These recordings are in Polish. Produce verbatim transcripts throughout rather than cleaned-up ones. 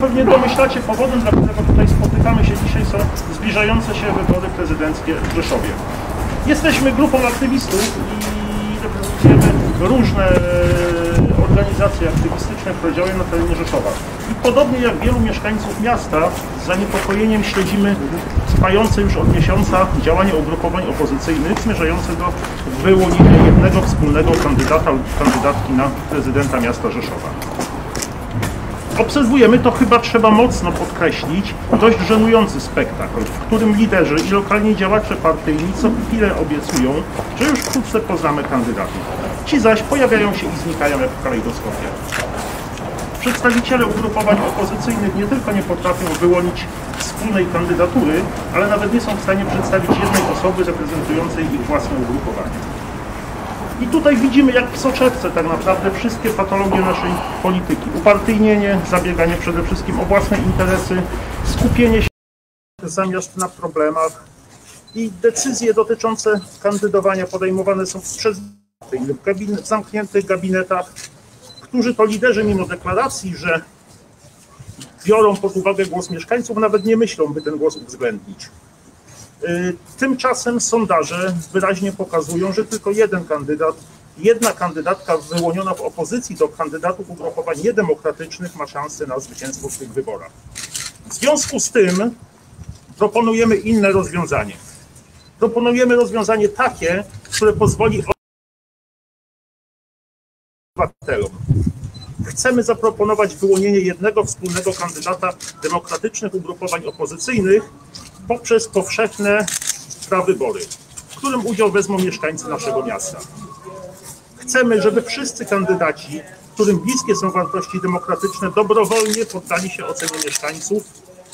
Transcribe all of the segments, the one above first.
Pewnie domyślacie, powodem, dla którego tutaj spotykamy się dzisiaj, są zbliżające się wybory prezydenckie w Rzeszowie. Jesteśmy grupą aktywistów i reprezentujemy różne organizacje aktywistyczne, które działają na terenie Rzeszowa. I podobnie jak wielu mieszkańców miasta, z zaniepokojeniem śledzimy trwające już od miesiąca działania ugrupowań opozycyjnych zmierzające do wyłonienia jednego wspólnego kandydata lub kandydatki na prezydenta miasta Rzeszowa. Obserwujemy, to chyba trzeba mocno podkreślić, dość żenujący spektakl, w którym liderzy i lokalni działacze partyjni co chwilę obiecują, że już wkrótce poznamy kandydatów. Ci zaś pojawiają się i znikają jak w kalejdoskopie. Przedstawiciele ugrupowań opozycyjnych nie tylko nie potrafią wyłonić wspólnej kandydatury, ale nawet nie są w stanie przedstawić jednej osoby reprezentującej ich własne ugrupowanie. I tutaj widzimy, jak w soczewce tak naprawdę wszystkie patologie naszej polityki. Upartyjnienie, zabieganie przede wszystkim o własne interesy, skupienie się zamiast na problemach i decyzje dotyczące kandydowania podejmowane są przez lub w zamkniętych gabinetach, którzy to liderzy mimo deklaracji, że biorą pod uwagę głos mieszkańców, nawet nie myślą, by ten głos uwzględnić. Tymczasem sondaże wyraźnie pokazują, że tylko jeden kandydat, jedna kandydatka wyłoniona w opozycji do kandydatów ugrupowań niedemokratycznych ma szansę na zwycięstwo w tych wyborach. W związku z tym proponujemy inne rozwiązanie. Proponujemy rozwiązanie takie, które pozwoli obywatelom. Chcemy zaproponować wyłonienie jednego wspólnego kandydata demokratycznych ugrupowań opozycyjnych poprzez powszechne prawybory, w którym udział wezmą mieszkańcy naszego miasta. Chcemy, żeby wszyscy kandydaci, którym bliskie są wartości demokratyczne, dobrowolnie poddali się ocenie mieszkańców,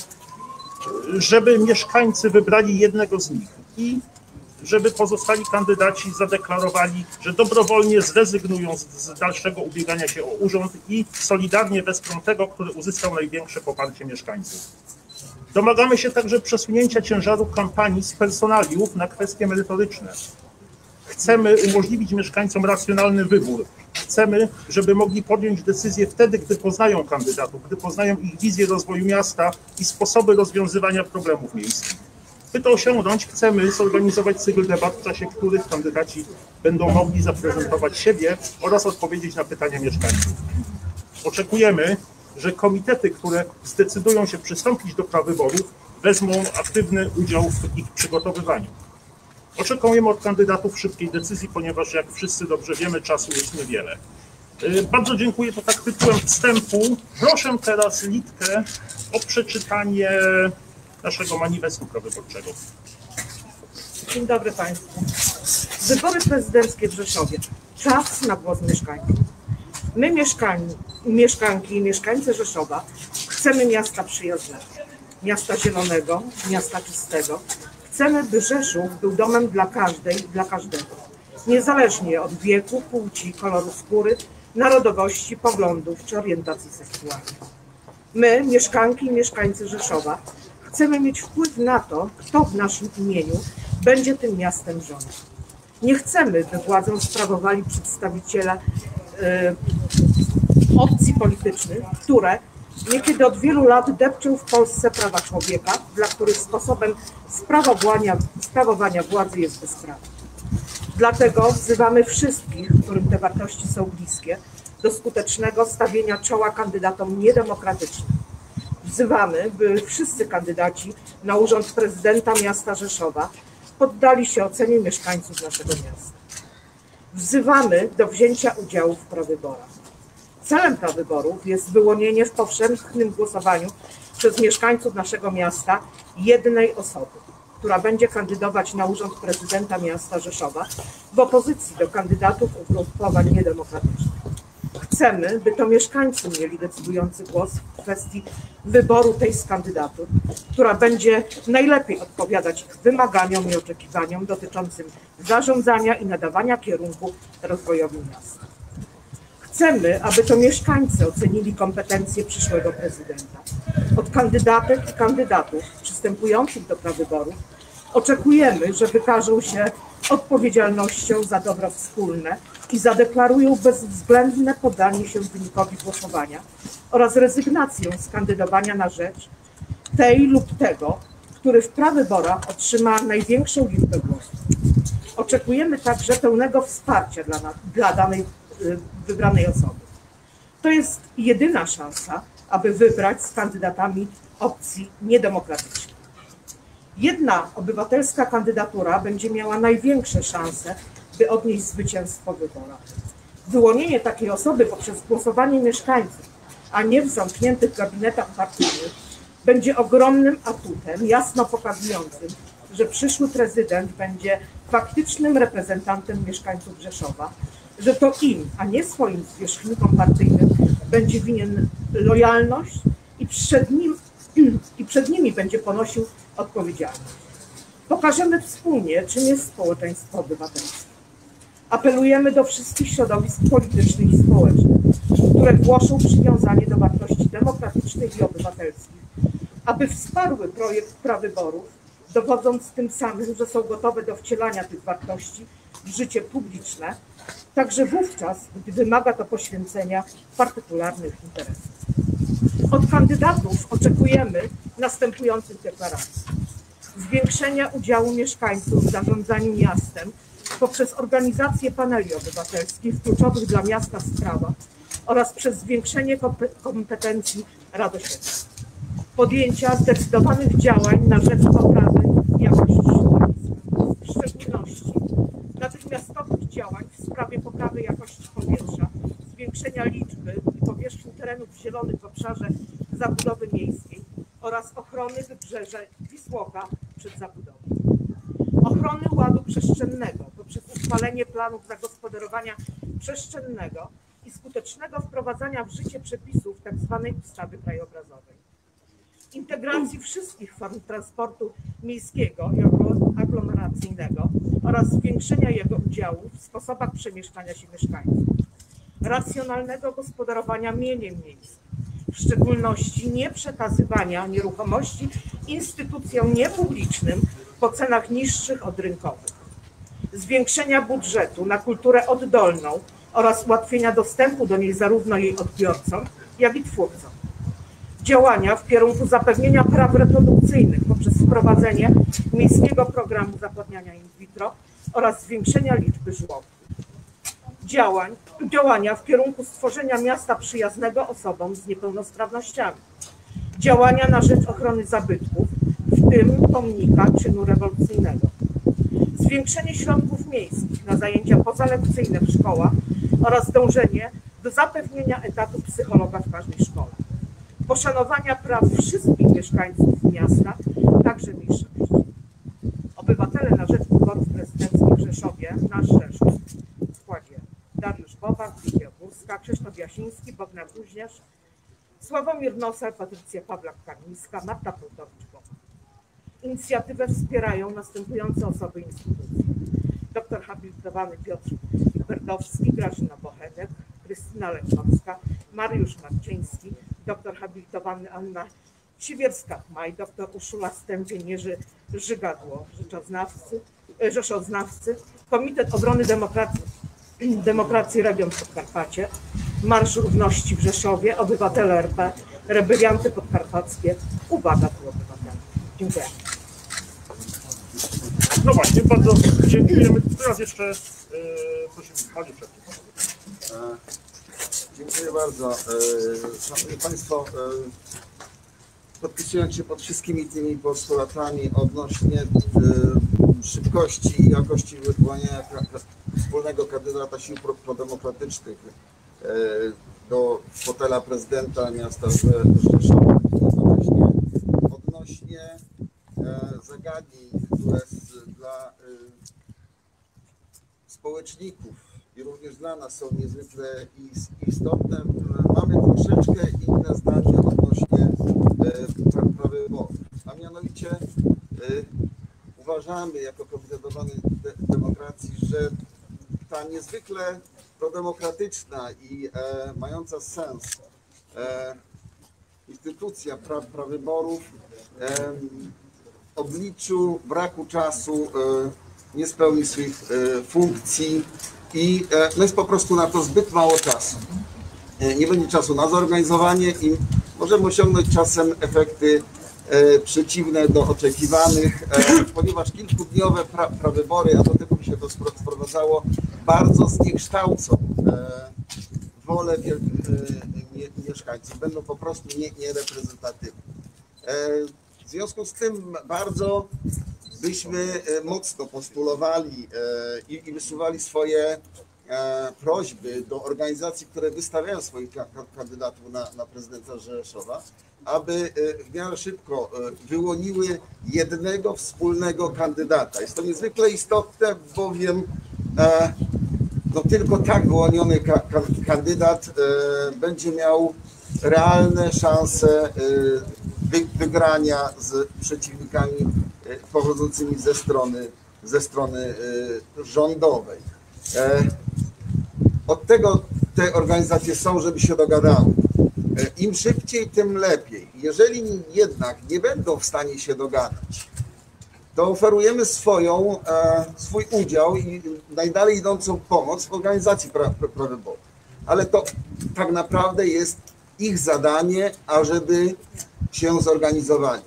żeby mieszkańcy wybrali jednego z nich i żeby pozostali kandydaci zadeklarowali, że dobrowolnie zrezygnują z dalszego ubiegania się o urząd i solidarnie wesprą tego, który uzyskał największe poparcie mieszkańców. Domagamy się także przesunięcia ciężaru kampanii z personaliów na kwestie merytoryczne. Chcemy umożliwić mieszkańcom racjonalny wybór. Chcemy, żeby mogli podjąć decyzję wtedy, gdy poznają kandydatów, gdy poznają ich wizję rozwoju miasta i sposoby rozwiązywania problemów miejskich. By to osiągnąć, chcemy zorganizować cykl debat, w czasie których kandydaci będą mogli zaprezentować siebie oraz odpowiedzieć na pytania mieszkańców. Oczekujemy, że komitety, które zdecydują się przystąpić do prawyborów, wezmą aktywny udział w ich przygotowywaniu. Oczekujemy od kandydatów szybkiej decyzji, ponieważ jak wszyscy dobrze wiemy, czasu jest niewiele. Bardzo dziękuję, to tak tytułem wstępu. Proszę teraz Litkę o przeczytanie naszego manifestu prawyborczego. Dzień dobry Państwu. Wybory prezydenckie w Rzeszowie. Czas na głos mieszkańców. My, mieszkań, mieszkanki i mieszkańcy Rzeszowa, chcemy miasta przyjaznego, miasta zielonego, miasta czystego. Chcemy, by Rzeszów był domem dla każdej i dla każdego, niezależnie od wieku, płci, koloru skóry, narodowości, poglądów czy orientacji seksualnej. My, mieszkanki i mieszkańcy Rzeszowa, chcemy mieć wpływ na to, kto w naszym imieniu będzie tym miastem rządził. Nie chcemy, by władzę sprawowali przedstawiciele opcji politycznych, które niekiedy od wielu lat depczą w Polsce prawa człowieka, dla których sposobem sprawowania, sprawowania władzy jest bezprawie. Dlatego wzywamy wszystkich, którym te wartości są bliskie, do skutecznego stawienia czoła kandydatom niedemokratycznym. Wzywamy, by wszyscy kandydaci na urząd prezydenta miasta Rzeszowa poddali się ocenie mieszkańców naszego miasta. Wzywamy do wzięcia udziału w prawyborach. Celem prawyborów jest wyłonienie w powszechnym głosowaniu przez mieszkańców naszego miasta jednej osoby, która będzie kandydować na urząd prezydenta miasta Rzeszowa w opozycji do kandydatów ugrupowań niedemokratycznych. Chcemy, by to mieszkańcy mieli decydujący głos w kwestii wyboru tej z kandydatur, która będzie najlepiej odpowiadać ich wymaganiom i oczekiwaniom dotyczącym zarządzania i nadawania kierunku rozwojowi miasta. Chcemy, aby to mieszkańcy ocenili kompetencje przyszłego prezydenta. Od kandydatek i kandydatów przystępujących do prawyborów Oczekujemy, że wykażą się odpowiedzialnością za dobro wspólne i zadeklarują bezwzględne poddanie się wynikowi głosowania oraz rezygnację z kandydowania na rzecz tej lub tego, który w prawyborach otrzyma największą liczbę głosów. Oczekujemy także pełnego wsparcia dla, dla danej y, wybranej osoby. To jest jedyna szansa, aby wybrać z kandydatami opcji niedemokratycznej. Jedna obywatelska kandydatura będzie miała największe szanse, by odnieść zwycięstwo w wyborach. Wyłonienie takiej osoby poprzez głosowanie mieszkańców, a nie w zamkniętych gabinetach partyjnych, będzie ogromnym atutem, jasno pokazującym, że przyszły prezydent będzie faktycznym reprezentantem mieszkańców Rzeszowa, że to im, a nie swoim zwierzchnikom partyjnym będzie winien lojalność i przed, nim, i przed nimi będzie ponosił odpowiedzialność. Pokażemy wspólnie, czym jest społeczeństwo obywatelskie. Apelujemy do wszystkich środowisk politycznych i społecznych, które głoszą przywiązanie do wartości demokratycznych i obywatelskich, aby wsparły projekt prawyborów, dowodząc tym samym, że są gotowe do wcielania tych wartości w życie publiczne, także wówczas, gdy wymaga to poświęcenia partykularnych interesów. Od kandydatów oczekujemy następujących deklaracji: zwiększenia udziału mieszkańców w zarządzaniu miastem poprzez organizację paneli obywatelskich w kluczowych dla miasta sprawach oraz przez zwiększenie kompetencji rad osiedli. Podjęcia zdecydowanych działań na rzecz poprawy jakości środowiska, w szczególności natychmiastowych działań w sprawie poprawy jakości powietrza, zwiększenia liczby i powierzchni terenów zielonych w obszarze zabudowy miejskiej oraz ochrony wybrzeża Wisłoka przed zabudową. Ochrony ładu przestrzennego poprzez uchwalenie planów zagospodarowania przestrzennego i skutecznego wprowadzania w życie przepisów tzw. ustawy krajobrazowej. Integracji wszystkich form transportu miejskiego i aglomeracyjnego oraz zwiększenia jego udziału w sposobach przemieszczania się mieszkańców. Racjonalnego gospodarowania mieniem miejskim, w szczególności nieprzekazywania nieruchomości instytucjom niepublicznym po cenach niższych od rynkowych. Zwiększenia budżetu na kulturę oddolną oraz ułatwienia dostępu do niej zarówno jej odbiorcom, jak i twórcom. Działania w kierunku zapewnienia praw reprodukcyjnych poprzez wprowadzenie miejskiego programu zapładniania in vitro oraz zwiększenia liczby żłobków. Działań, działania w kierunku stworzenia miasta przyjaznego osobom z niepełnosprawnościami. Działania na rzecz ochrony zabytków, w tym pomnika czynu rewolucyjnego. Zwiększenie środków miejskich na zajęcia pozalekcyjne w szkołach oraz dążenie do zapewnienia etatu psychologa w każdej szkole. Poszanowania praw wszystkich mieszkańców miasta, także mniejszości. Obywatele na rzecz wyborów prezydenckich w Rzeszowie, nasz Rzeszów, w składzie Dariusz Bobak, Lidia Górska, Krzysztof Jasiński, Bogdan Buźniarz, Sławomir Nosel, Patrycja Pawlak-Karmińska, Marta Prutowicz-Bobak. Inicjatywę wspierają następujące osoby i instytucje: doktor habilitowany Piotr Berdowski, Grażyna Bochenek, Krystyna Lekowska, Mariusz Marczyński, doktor habilitowany Anna Siewierska-Chmaj, doktor Urszula Stępień, Jerzy Żygadło, rzeczoznawcy, rzeszoznawcy, Komitet Obrony Demokracji, Demokracji Region Podkarpacie, Marsz Równości w Rzeszowie, Obywatele R P, Rebelianty Podkarpackie. Uwaga tu, obywatele. Dziękuję. No właśnie, bardzo dziękujemy. Teraz jeszcze yy, prosimy Panie Przewodniczący. Dziękuję bardzo. Szanowni Państwo, podpisując się pod wszystkimi tymi postulatami odnośnie szybkości i jakości wyłaniania wspólnego kandydata sił prodemokratycznych do fotela prezydenta miasta Rzeszowa, właśnie odnośnie zagadnień, które dla społeczników i również dla nas są niezwykle istotne, mamy troszeczkę inne zdanie odnośnie prawyborów, a mianowicie uważamy jako Komitet Obrony Demokracji, że ta niezwykle prodemokratyczna i e, mająca sens e, instytucja pra, prawyborów e, obliczu braku czasu nie spełni swoich funkcji i no jest po prostu na to zbyt mało czasu. Nie będzie czasu na zorganizowanie i możemy osiągnąć czasem efekty przeciwne do oczekiwanych, ponieważ kilkudniowe pra, prawybory, a do tego by się to sprowadzało, bardzo zniekształcą wolę mieszkańców, będą po prostu niereprezentatywne. W związku z tym bardzo byśmy mocno postulowali i wysuwali swoje prośby do organizacji, które wystawiają swoich kandydatów na, na prezydenta Rzeszowa, aby w miarę szybko wyłoniły jednego wspólnego kandydata. Jest to niezwykle istotne, bowiem no, tylko tak wyłoniony ka kandydat będzie miał realne szanse wy wygrania z przeciwnikami pochodzącymi ze strony, ze strony rządowej. Od tego te organizacje są, żeby się dogadały. Im szybciej, tym lepiej. Jeżeli jednak nie będą w stanie się dogadać, to oferujemy swoją, swój udział i najdalej idącą pomoc w organizacji pra, pra, prawyborów. Ale to tak naprawdę jest ich zadanie, ażeby się zorganizowali.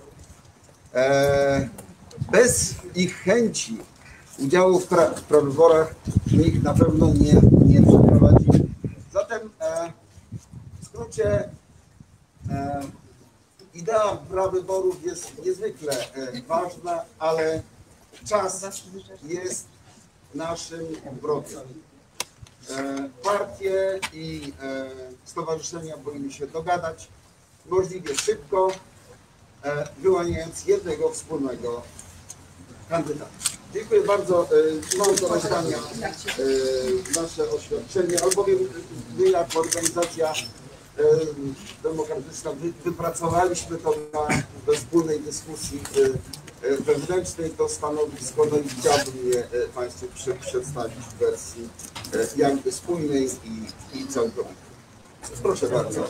Bez ich chęci udziału w pra, prawyborach nikt na pewno nie, nie przeprowadzi. Zatem w skrócie idea prawyborów jest niezwykle ważna, ale czas jest naszym wrogiem. Partie i stowarzyszenia powinny się dogadać możliwie szybko, wyłaniając jednego wspólnego kandydata. Dziękuję bardzo. Mam do rozdania nasze oświadczenie, albowiem my jako organizacja demokratyczna wypracowaliśmy to na we wspólnej dyskusji wewnętrznej to stanowisko, no i chciałbym je Państwu przedstawić w wersji jakby spójnej i, i całkowitej. Proszę bardzo.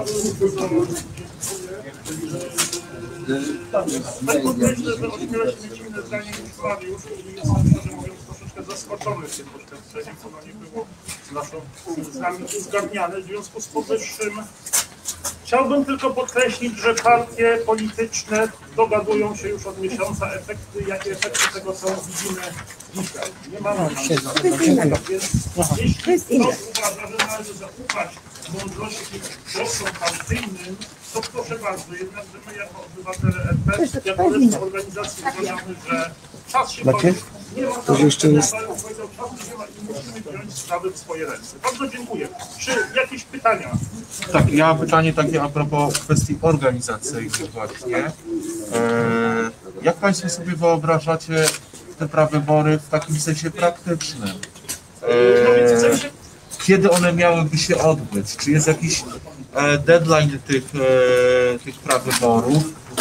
Tak podkreślę, że o wiele inne zdanie niż Mariusz i jestem, szczerze mówiąc, troszeczkę zaskoczony tym poświadczeniem, ono nie było z, naszą, z nami uzgadniane. W związku z powyższym chciałbym tylko podkreślić, że partie polityczne dogadują się już od miesiąca. Efekty, jakie efekty tego są, widzimy dzisiaj. Nie mamy innego. Więc jeśli ktoś uważa, że należy zaufać mądrości głosom partyjnym, to proszę bardzo, jednakże my jako obywatele R P, jako reszta organizacji uważamy, że czas się kończy. Nie ma to jeszcze jest. Powiedział, czas nie ma i musimy wziąć sprawy w swoje ręce. Bardzo dziękuję. Czy jakieś pytania? Tak, ja mam pytanie takie a propos kwestii organizacyjnych właśnie. E, jak Państwo sobie wyobrażacie te prawybory w takim sensie praktycznym? E, kiedy one miałyby się odbyć? Czy jest jakiś e, deadline tych, e, tych prawyborów?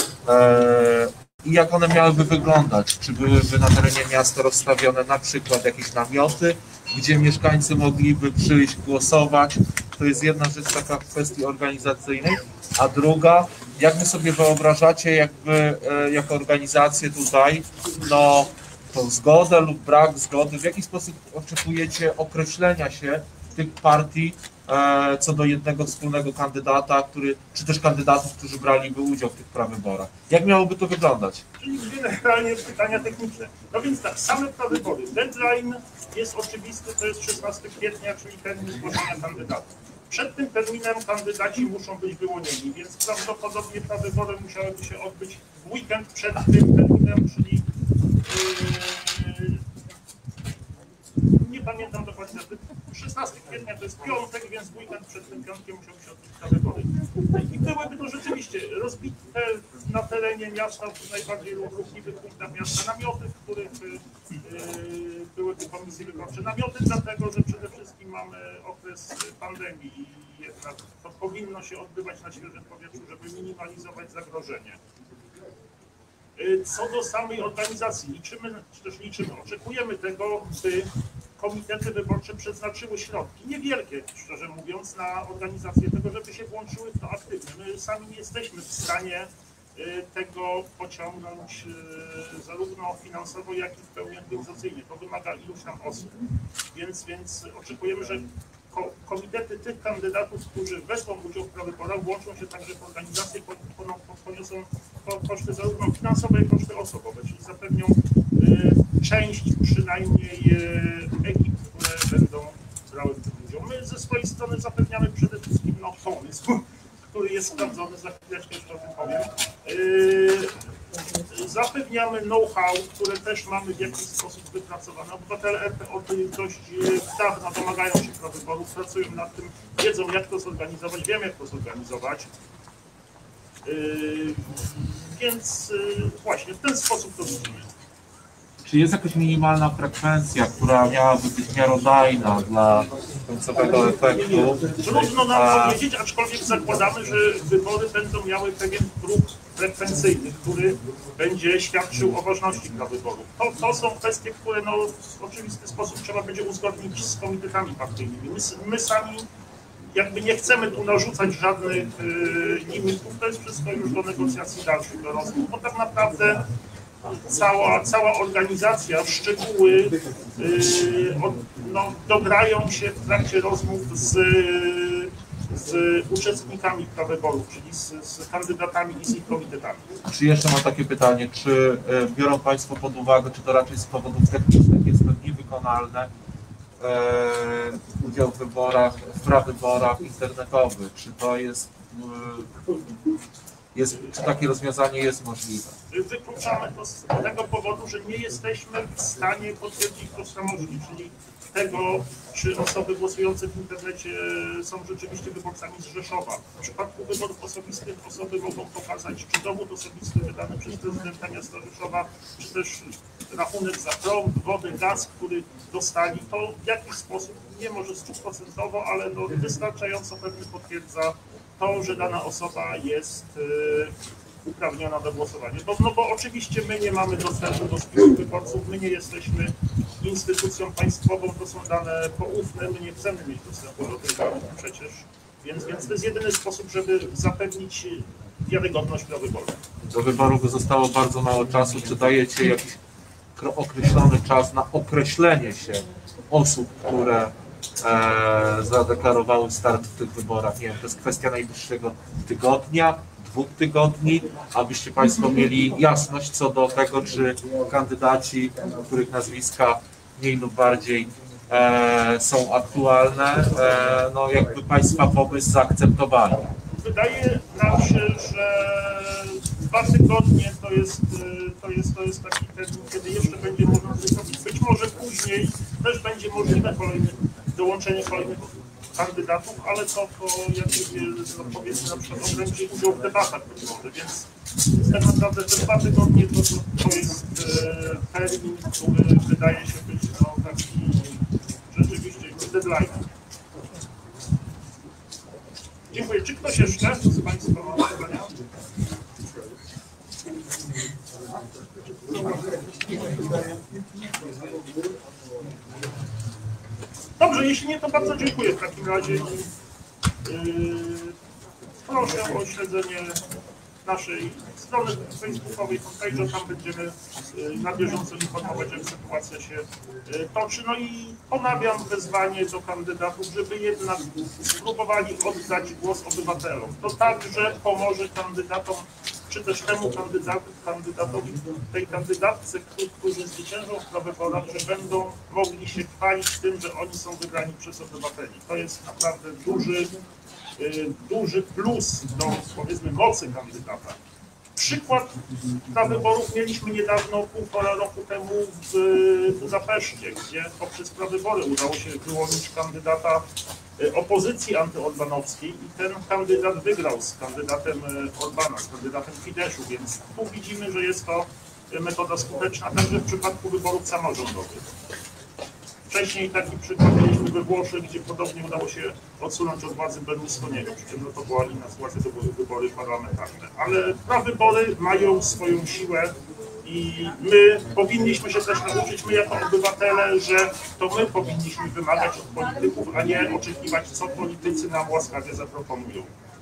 E, I jak one miałyby wyglądać? Czy byłyby na terenie miasta rozstawione na przykład jakieś namioty, gdzie mieszkańcy mogliby przyjść głosować? To jest jedna rzecz taka w kwestii organizacyjnej, a druga, jak wy sobie wyobrażacie jakby e, jako organizację tutaj, no tą zgodę lub brak zgody, w jaki sposób oczekujecie określenia się tych partii e, co do jednego wspólnego kandydata, który, czy też kandydatów, którzy braliby udział w tych prawyborach? Jak miałoby to wyglądać? Czyli generalnie pytania techniczne. No więc tak, same prawybory. Deadline jest oczywisty, to jest szesnastego kwietnia, czyli termin zgłoszenia kandydatów. Przed tym terminem kandydaci muszą być wyłonieni, więc prawdopodobnie prawybory musiałyby się odbyć w weekend przed tym terminem, czyli yy, nie pamiętam dokładnie, szesnastego kwietnia to jest piątek, więc w weekend przed tym piątkiem musiały się odbyć prawybory. I byłyby to rzeczywiście rozbite na terenie miasta, w najbardziej ruchliwych punktach miasta namioty, w których yy, byłyby komisje wyborcze. Namioty dlatego, że przede wszystkim mamy okres pandemii i jednak to powinno się odbywać na świeżym powietrzu, żeby minimalizować zagrożenie. Co do samej organizacji, liczymy, czy też liczymy, oczekujemy tego, by komitety wyborcze przeznaczyły środki, niewielkie, szczerze mówiąc, na organizację tego, żeby się włączyły w to aktywnie. My sami nie jesteśmy w stanie tego pociągnąć zarówno finansowo, jak i w pełni organizacyjnie. To wymaga iluś tam osób. Więc, więc oczekujemy, że komitety tych kandydatów, którzy wezmą udział w prawyborach, włączą się także w organizację, poniosą koszty zarówno finansowe, jak i koszty osobowe, czyli zapewnią część przynajmniej ekip, które będą brały w tym udział. My ze swojej strony zapewniamy przede wszystkim no, pomysł, który jest sprawdzony, za chwileczkę jeszcze o tym powiem. Yy, zapewniamy know-how, które też mamy w jakiś sposób wypracowane. Obywatele R P O dość dawno domagają się prawyborów, pracują nad tym, wiedzą jak to zorganizować, wiem jak to zorganizować. Yy, więc yy, właśnie w ten sposób to widzimy. Czy jest jakaś minimalna frekwencja, która miałaby być miarodajna dla końcowego efektu? Trudno nam powiedzieć, aczkolwiek zakładamy, że wybory będą miały pewien próg frekwencyjny, który będzie świadczył o ważności dla wyborów. To, to są kwestie, które no, w oczywisty sposób trzeba będzie uzgodnić z komitetami partyjnymi. My, my sami jakby nie chcemy tu narzucać żadnych y, limitów, to jest wszystko już do negocjacji dalszych, do rozmów, bo tak naprawdę Cała, cała organizacja, szczegóły yy, od, no, dograją się w trakcie rozmów z, z uczestnikami prawyborów, czyli z, z kandydatami i z ich komitetami. Czy jeszcze mam takie pytanie, czy e, biorą Państwo pod uwagę, czy to raczej z powodów technicznych jest to niewykonalne, e, udział w wyborach, w prawyborach internetowych, czy to jest, e, jest, czy takie rozwiązanie jest możliwe? Wykluczamy to z tego powodu, że nie jesteśmy w stanie potwierdzić tożsamości, czyli tego, czy osoby głosujące w internecie są rzeczywiście wyborcami z Rzeszowa. W przypadku wyborów osobistych osoby mogą pokazać, czy dowód osobisty wydany przez prezydenta miasta Rzeszowa, czy też rachunek za prąd, wodę, gaz, który dostali. To w jakiś sposób, nie może stuprocentowo, ale no wystarczająco pewnie potwierdza to, że dana osoba jest yy, uprawniona do głosowania. Bo, no bo oczywiście my nie mamy dostępu do spisu wyborców, my nie jesteśmy instytucją państwową, to są dane poufne, my nie chcemy mieć dostępu do tych danych przecież. Więc, więc to jest jedyny sposób, żeby zapewnić wiarygodność dla wyborów. Do wyborów zostało bardzo mało czasu. Czy dajecie jakiś określony czas na określenie się osób, które e, zadeklarowały start w tych wyborach? Nie wiem, to jest kwestia najbliższego tygodnia, dwóch tygodni, abyście Państwo mieli jasność co do tego, czy kandydaci, których nazwiska mniej lub bardziej e, są aktualne, e, no jakby Państwa pomysł zaakceptowali. Wydaje nam się, że dwa tygodnie to jest, to jest, to jest taki termin, kiedy jeszcze będzie można to zrobić. Być może później też będzie możliwe kolejne, dołączenie kolejnych kandydatów, ale to, to jak no powiedzmy na przykład ograniczyć udział w debatach być może, więc tak naprawdę te dwa tygodnie to, to jest e, termin, który wydaje się być no, taki rzeczywiście deadline. Dziękuję. Czy ktoś jeszcze z Państwa ma pytania? Dobrze, jeśli nie, to bardzo dziękuję w takim razie. Yy, proszę o śledzenie naszej strony facebookowej, fanpage'a, tam będziemy na bieżąco informować, jak sytuacja się toczy. No i ponawiam wezwanie do kandydatów, żeby jednak spróbowali oddać głos obywatelom. To także pomoże kandydatom, czy też temu kandydat, kandydatowi, tej kandydatce, którzy zwyciężą w prawyborach, że będą mogli się chwalić tym, że oni są wybrani przez obywateli. To jest naprawdę duży, duży plus do, powiedzmy, mocy kandydata. Przykład prawyborów mieliśmy niedawno, półtora roku temu w Budapeszcie, gdzie poprzez prawybory udało się wyłonić kandydata opozycji antyorbanowskiej i ten kandydat wygrał z kandydatem Orbana, z kandydatem Fideszu, więc tu widzimy, że jest to metoda skuteczna także w przypadku wyborów samorządowych. Wcześniej taki przykład mieliśmy we Włoszech, gdzie podobnie udało się odsunąć od władzy Berlusconiego, przy czym no to była inna sytuacja, to były wybory parlamentarne. Ale prawybory mają swoją siłę i my powinniśmy się też nauczyć, my jako obywatele, że to my powinniśmy wymagać od polityków, a nie oczekiwać, co politycy nam łaskawie zaproponują.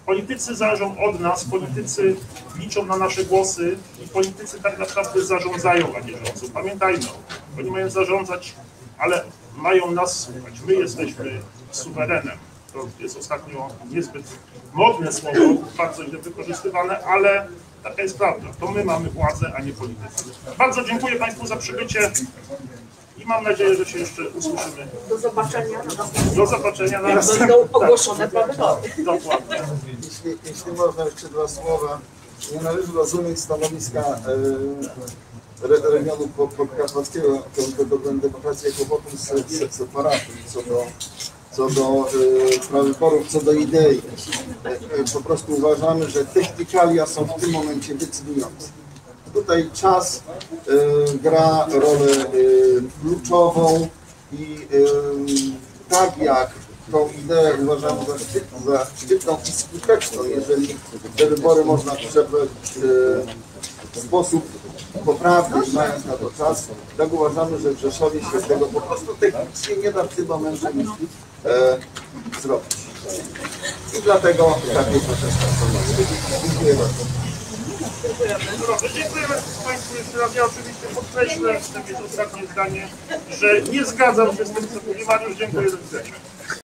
Politycy zależą od nas, politycy liczą na nasze głosy i politycy tak naprawdę zarządzają, a nie rządzą. Pamiętajmy, oni mają zarządzać, ale mają nas słuchać. My jesteśmy suwerenem. To jest ostatnio niezbyt modne słowo, bardzo źle wykorzystywane, ale taka jest prawda. To my mamy władzę, a nie politycy. Bardzo dziękuję Państwu za przybycie i mam nadzieję, że się jeszcze usłyszymy. Do zobaczenia na następnym. Do zobaczenia na Jak następnym. będą ogłoszone prawy bory. Dokładnie. Jeśli, jeśli można jeszcze dwa słowa, nie należy rozumieć stanowiska e, re, regionu pod- podkarpackiego Komitetu Obrony Demokracji jako wotum se- se- separatum co do, co do e, prawyborów, co do idei. E, e, po prostu uważamy, że technikalia są w tym momencie decydujące. Tutaj czas e, gra rolę e, kluczową i e, tak jak tą ideę uważamy za, szczyt, za szczytną i skuteczną, jeżeli te wybory można przeprowadzić e, w sposób poprawny, mając na to czas, tak uważamy, że w Rzeszowie się tego po prostu technicznie nie da w tym momencie e, zrobić. I dlatego takie proszę Dziękuję bardzo. Dobrze, dziękujemy Państwu jeszcze raz. Ja oczywiście podkreślę, takie ostatnie zdanie, że nie zgadzam się z tym, co mówi Mariusz. Dziękuję za widzenia.